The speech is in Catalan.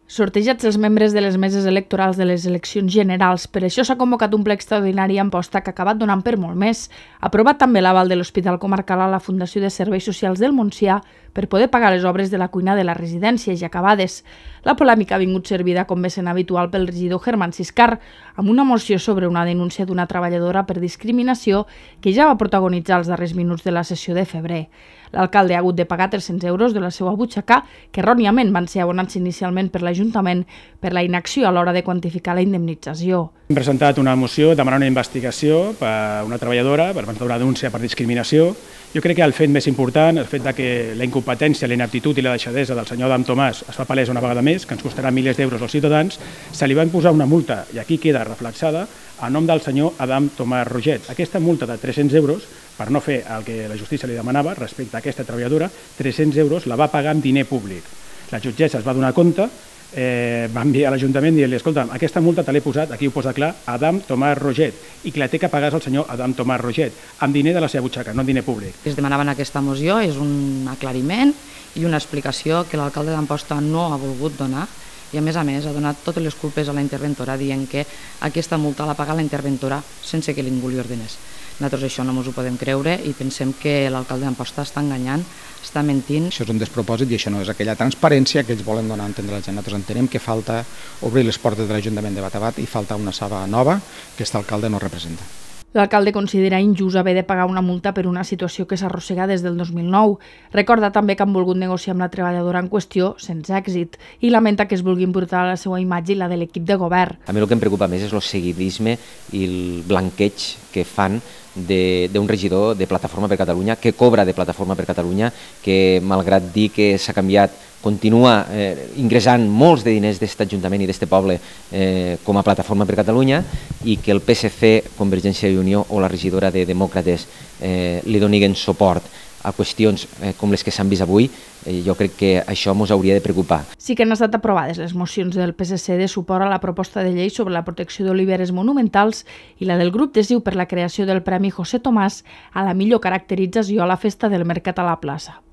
Sortejats els membres de les meses electorals de les eleccions generals. Per això s'ha convocat un ple extraordinari a Amposta que ha acabat donant per molt més. Ha aprovat també l'aval de l'Hospital Comarcal a la Fundació de Serveis Socials del Montsià per poder pagar les obres de la cuina de la residència ja acabades. La polèmica ha vingut servida, com bé sent habitual, pel regidor Germán Siscar, amb una moció sobre una denúncia d'una treballadora per discriminació que ja va protagonitzar els darrers minuts de la sessió de febrer. L'alcalde ha hagut de pagar 300 euros de la seva butxaca, que erròniament van ser abonats inicialment per l'Ajuntament per la inacció a l'hora de quantificar la indemnització. Hem presentat una moció demanant una investigació per una treballadora per presentar una denúncia per discriminació. Jo crec que el fet més important, el fet que la incompetència, la inaptitud i la deixadesa del senyor Adam Tomàs es fa palesa una vegada més, que ens costarà milers d'euros als ciutadans, se li va imposar una multa, i aquí queda reflexada, a nom del senyor Adam Tomàs Roget. Aquesta multa de 300 euros, per no fer el que la justícia li demanava respecte a aquesta treballadora, 300 euros la va pagar amb diner públic. La jutgessa es va donar compte, va enviar a l'Ajuntament dient-li: escolta, aquesta multa te l'he posat, aquí ho posa clar, Adam Tomàs Roget, i que la té que pagar el senyor Adam Tomàs Roget, amb diner de la seva butxaca, no amb diner públic. Es demanaven aquesta moció, és un aclariment i una explicació que l'alcalde d'Amposta no ha volgut donar, i a més ha donat totes les culpes a la interventora dient que aquesta multa l'ha pagat la interventora sense que ningú li ordenés. Nosaltres això no ens ho podem creure i pensem que l'alcalde d'Amposta està enganyant, està mentint. Això és un despropòsit i això no és aquella transparència que ells volen donar a entendre a la gent. Nosaltres entenem que falta obrir les portes de l'Ajuntament de Batabat i falta una saba nova que aquest alcalde no representa. L'alcalde considera injust haver de pagar una multa per una situació que s'arrossega des del 2009. Recorda també que han volgut negociar amb la treballadora en qüestió sense èxit i lamenta que es vulgui embrutar la seva imatge i la de l'equip de govern. A mi el que em preocupa més és el seguidisme i el blanqueig que fan d'un regidor de Plataforma per Catalunya, que cobra de Plataforma per Catalunya, que malgrat dir que s'ha canviat, continua ingressant molts de diners d'aquest Ajuntament i d'aquest poble com a Plataforma per Catalunya, i que el PSC, Convergència i Unió o la regidora de Demòcrates li donin suport a qüestions com les que s'han vist avui. Jo crec que això ens hauria de preocupar. Sí que han estat aprovades les mocions del PSC de suport a la proposta de llei sobre la protecció d'oliveres monumentals i la del grup de CiU per la creació del Premi José Tomàs a la millor caracterització a la Festa del Mercat a la Plaça.